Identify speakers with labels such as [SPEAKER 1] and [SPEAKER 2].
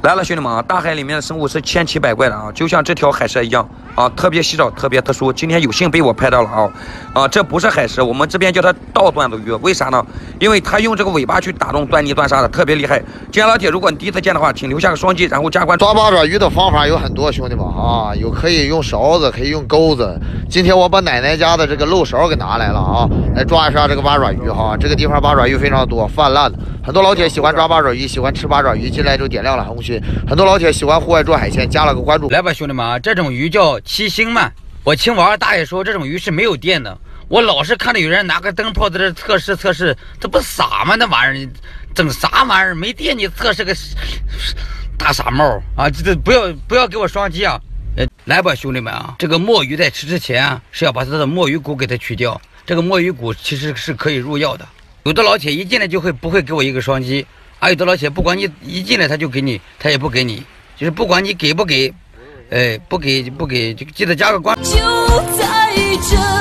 [SPEAKER 1] 来了，兄弟们啊！大海里面的生物是千奇百怪的啊，就像这条海蛇一样啊，特别稀少，特别特殊。今天有幸被我拍到了啊！这不是海蛇，我们这边叫它倒段子鱼，为啥呢？因为它用这个尾巴去打洞断泥断沙的，特别厉害。金阳老铁，如果你第一次见的话，请留下个双击，然后加关注。
[SPEAKER 2] 抓八爪鱼的方法有很多，兄弟们啊，有可以用勺子，可以用钩子。今天我把奶奶家的这个漏勺给拿来了啊，来抓一下这个八爪鱼哈。这个地方八爪鱼非常多，泛滥的。很多老铁喜欢抓八爪鱼，喜欢吃八爪鱼，进来就点亮了红心。很多老铁喜欢户外捉海鲜，加了个关注。
[SPEAKER 3] 来吧，兄弟们啊，这种鱼叫七星鳗。我听网上大爷说，这种鱼是没有电的。我老是看到有人拿个灯泡在这测试，这不傻吗？那玩意儿整啥玩意儿？没电你测试个大傻帽啊！这不要给我双击啊！来吧，兄弟们啊，这个墨鱼在吃之前啊，是要把它的墨鱼骨给它取掉。这个墨鱼骨其实是可以入药的。有的老铁一进来不会给我一个双击，有的老铁不管你一进来他就给你，他也不给你，就是不管你给不给，不给就记得加个关注。
[SPEAKER 4] 就在这